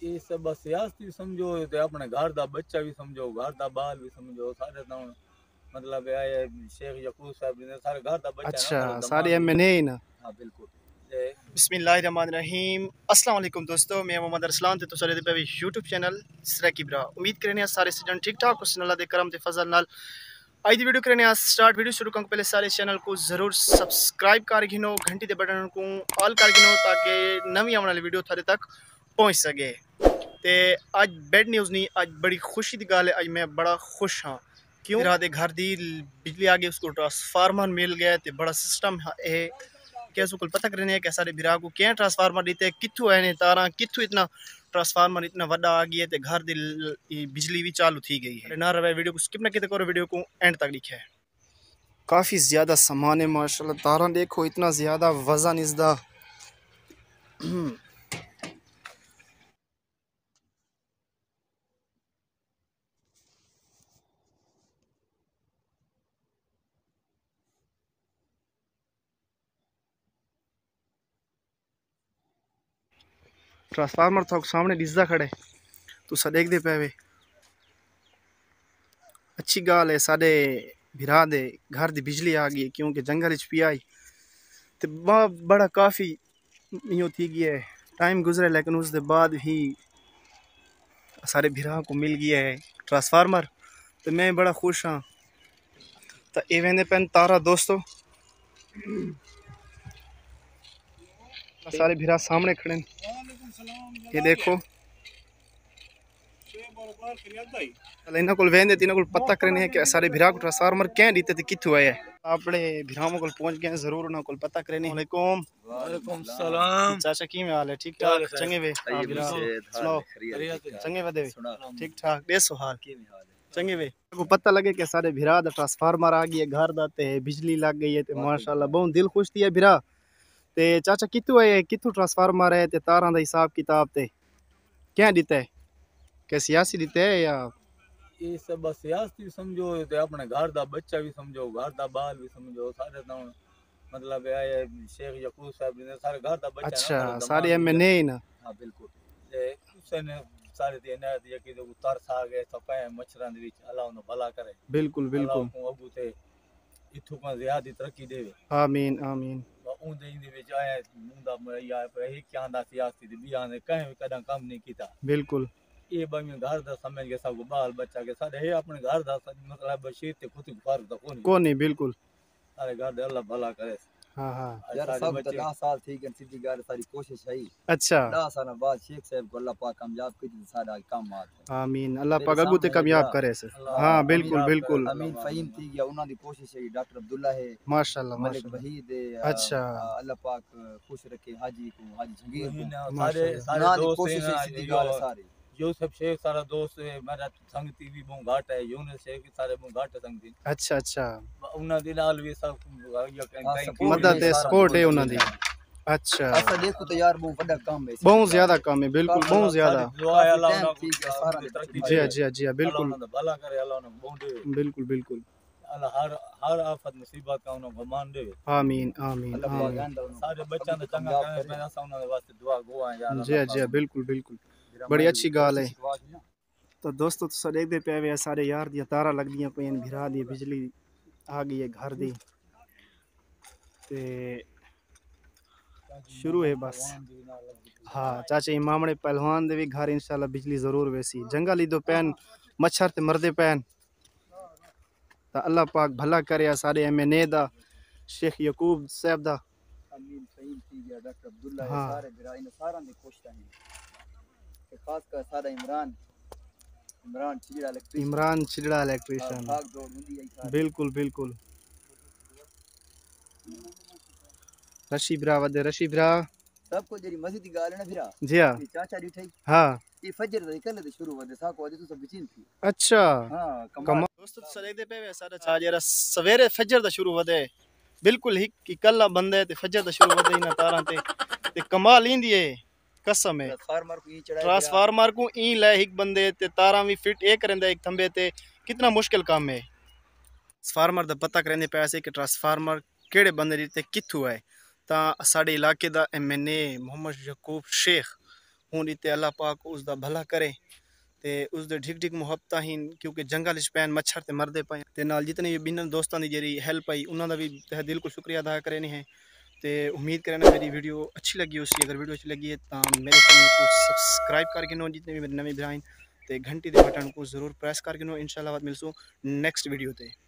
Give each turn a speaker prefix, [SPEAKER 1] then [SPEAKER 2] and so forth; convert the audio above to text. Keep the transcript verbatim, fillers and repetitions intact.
[SPEAKER 1] ये सब बस सियासती समझो ते अपने घर दा बच्चा भी समझो, घर दा बाल भी समझो, सारे तो मतलब आए शेख यकूब साहब ने सारे घर दा बच्चा
[SPEAKER 2] अच्छा,
[SPEAKER 1] ना
[SPEAKER 2] सारे एमएनए ही ना।
[SPEAKER 1] हाँ बिल्कुल।
[SPEAKER 2] बिस्मिल्लाहिर्रहमानिर्रहीम। अस्सलाम वालेकुम दोस्तों, मैं मोहम्मद अरसलान ते तुसां दे पे यूट्यूब चैनल सरकी ब्रा। उम्मीद करने सारे स्टूडेंट ठीक ठाक हो, अल्लाह दे करम ते फजल नाल। आज दी वीडियो करने स्टार्ट। वीडियो शुरू करने पहले सारे चैनल को जरूर सब्सक्राइब कर गिनो, घंटी दे बटन को ऑल कर गिनो ताकि नवी आने वाली वीडियो थारे तक पहुंच सके। ते आज बैड न्यूज़ नहीं, आज बड़ी खुशी की गल है। आज मैं बड़ा खुश हाँ। क्यों? मेरा दे घर दी बिजली आ गई, उसको ट्रांसफार्मर मिल गया। तो बड़ा सिस्टम है क्या उसको पता करने कि सारे बिरा को क्या ट्रांसफार्मर दीते, कितों है तारा, कितों इतना ट्रांसफार्मर इतना वड्डा आ गया है। घर दी बिजली भी चालू थी गई है ना। रहे वीडियो को स्किप ना किते करो, वीडियो को एंड तक लिखे। काफ़ी ज़्यादा सामान है माशाल्लाह। तारा देखो इतना ज़्यादा वजन इसका। ट्रांसफार्मर तो सामने डिस्दा खड़े तुसा देखते पे वे। अच्छी गाल है, साडे भिरा दे घर दी बिजली आ गई क्योंकि जंगल च पी आई तो बड़ा काफ़ी यूँ थी गया है। टाइम गुजरे लेकिन उसके बाद ही सारे भिरा को मिल गया है ट्रांसफार्मर। तो मैं बड़ा खुश हाँ। तो ये वेंदे पेन तारा दोस्तों, सारे भिरा सामने खड़े। ये देखो इन्हों को वेंदे इन्हों को पता करने कि सारे भिरा को ट्रांसफार्मर क्या दीते थे, कितों आए अपने भिराओं को पहुंच गए। जरूर उन्होंने को पता करने। वालेकुम
[SPEAKER 1] वालेकुम सलाम
[SPEAKER 2] चाचा, की हाल है? ठीक ठाक चंगे वे? सुनाओ चंगे वे? ठीक ठाक देसो हाल चंगे वे को पता लगे कि सारे भिरा दा ट्रांसफार्मर आ गई है घर दा ते बिजली लग गई है। ते माशाल्लाह बहुत दिल खुश थी है भिरा। ते चाचा कितों आए, कितों ट्रांसफार्मर है ते तारा दा हिसाब किताब ते क्या दीता है, क्या सियासी दीते है या
[SPEAKER 1] ये सब बस सियासती समझो ते अपने घर दा बच्चा भी समझो, घर दा बाल भी समझो, सारे तो मतलब आए शेख यकूब साहब ने सारे घर दा बच्चा
[SPEAKER 2] अच्छा,
[SPEAKER 1] ना
[SPEAKER 2] सारे एमएनए ही ना।
[SPEAKER 1] हाँ बिल्कुल। ते उसने सारे दी इनायत यकी जो तरस आ गए तो पे मच्छरां दे विच अल्लाह उन्हें भला करे।
[SPEAKER 2] बिल्कुल बिल्कुल।
[SPEAKER 1] अल्लाह को अबू ते इथों का ज़्यादा तरक्की देवे।
[SPEAKER 2] आमीन आमीन।
[SPEAKER 1] उनदे इंदे विच आया मुंदा या पे क्या आंदा सियासी दी बियान ने कहीं कदा काम नहीं कीता।
[SPEAKER 2] बिल्कुल
[SPEAKER 1] ये बमी घर दा समझ के सब बाल बच्चा के सारे है अपने घर दा मतलब बशीर ते खुद फर्क तो कोनी
[SPEAKER 2] को नहीं। बिल्कुल
[SPEAKER 1] सारे घर दे अल्लाह भला करे।
[SPEAKER 2] हाँ हाँ
[SPEAKER 3] यार सब तो दस साल थी कि सीधी गाल सारी कोशिश है।
[SPEAKER 2] अच्छा
[SPEAKER 3] दस साल बाद शेख साहब को अल्लाह पाक कामयाब कर दी, सारा काम आत है।
[SPEAKER 2] आमीन, अल्लाह पाक अगू ते कामयाब करे से। हाँ बिल्कुल बिल्कुल।
[SPEAKER 3] अमीन फहीम थी गया उन्हां दी कोशिश है। डॉक्टर अब्दुल्ला है
[SPEAKER 2] माशाल्लाह
[SPEAKER 3] मलिक
[SPEAKER 2] माशाल्लाह।
[SPEAKER 3] वहीद है।
[SPEAKER 2] अच्छा
[SPEAKER 3] अल्लाह पाक खुश रखे हाजी को, हाजी जंगीर को।
[SPEAKER 1] सारे सारे दोस्त
[SPEAKER 3] कोशिश है सीधी गाल सारी।
[SPEAKER 1] यूसुफ शेख सारा दोस्त है मेरा संगति भी बहुत घाट है। यूनुस शेख सारे बहुत घाट संगति।
[SPEAKER 2] अच्छा अच्छा
[SPEAKER 1] उन्हां दी नाल भी सब
[SPEAKER 2] मदद है, सपोर्ट है उन्हां दी। अच्छा
[SPEAKER 3] ऐसा देखो तो यार बहुत बड़ा काम है,
[SPEAKER 2] बहुत ज्यादा काम है। बिल्कुल बहुत ज्यादा।
[SPEAKER 1] दुआ है अल्लाह उन्हें
[SPEAKER 3] ठीक है सारा
[SPEAKER 2] जी हाँ जी हाँ जी हाँ बिल्कुल
[SPEAKER 1] भला करे। अल्लाह उन्हें बहुत दे
[SPEAKER 2] बिल्कुल बिल्कुल।
[SPEAKER 1] अल्लाह हर हर आफत मुसीबत का उन्हें गमान दे।
[SPEAKER 2] आमीन आमीन आमीन।
[SPEAKER 1] सारे बच्चों ने चंगा करे मैं ऐसा उन्हें वास्ते दुआ गो है यार।
[SPEAKER 2] जी हाँ जी हाँ बिल्कुल बिल्कुल। बड़ी अच्छी गाल है। तो दोस्तों तुसा देखते पे वे सारे यार दियां तारा लगदियां पे भिरा दी बिजली आ गई है घर दी। ते शुरू है बस। हाँ चाचा इमामड़े पहलवान दे भी घर इंशाल्लाह बिजली जरूर वैसी। जंगल ही दो पैन मच्छर ते मरदे पैन। तो अल्लाह पाक भला करे सारे एमएनए दा, शेख यकूब साहब दा।
[SPEAKER 3] अमीन फहीम थी गया डॉक्टर अब्दुल्ला है।
[SPEAKER 2] हाँ
[SPEAKER 3] सारे भिरा इन सारा दी कोशिश है कि खास कर सारा इमरान इमरान चिड़ा इलेक्ट्रिशियन
[SPEAKER 2] इमरान चिड़ा इलेक्ट्रिशियन।
[SPEAKER 3] भाग दौड़ हुंदी है सारी।
[SPEAKER 2] बिल्कुल बिल्कुल। रशी भरा वदे रशी भरा
[SPEAKER 3] सबको जेरी मस्जिद की गाल है ना भिरा।
[SPEAKER 2] जी हाँ
[SPEAKER 3] ये चाचा दी ठई
[SPEAKER 2] हाँ
[SPEAKER 3] ये फजर दा कल दे शुरू वदे सा को तो सब बिचिन थी।
[SPEAKER 2] अच्छा
[SPEAKER 3] हां
[SPEAKER 2] कमाल दोस्तों सरे दे पे सारा चा जरा सवेरे फजर दा शुरू वदे बिल्कुल ही कि कल्ला बंदे ते फजर दा शुरू वदे ना तारा ते ते कमाल इंदी है कसम है।
[SPEAKER 3] ट्रांसफार्मर को ई चढ़ाया
[SPEAKER 2] ट्रांसफार्मर को ई ले एक बंदे ते तारा भी फिट एक करंदा एक थंबे ते कितना मुश्किल काम है। ट्रांसफार्मर दा पता करने पैसे कि ट्रांसफार्मर केड़े बंदे ते किथु है। ता साडे इलाके दा एमएनए मोहम्मद यकूब शेख ਹੁਣ इत्ते अल्लाह पाक उसका भला करे ते उसदे ढिक ढिक मुहब्बतां ही क्योंकि जंगल च पैन मच्छर ते मरदे पे ते नाल जितने भी बिन्न दोस्तों की जेरी हेल्प आई उन्होंने भी तहे दिल को शुक्रिया अदा करनी है। तो उम्मीद करना मेरी वीडियो अच्छी लगी उसकी अगर वीडियो अच्छी लगी है तो मेरे चैनल को सब्सक्राइब करके नो जितने भी मेरे नवे भाई तो घंटी के बटन को जरूर प्रेस करके नो इंशाल्लाह मिलसूँ नेक्स्ट वीडियो ते।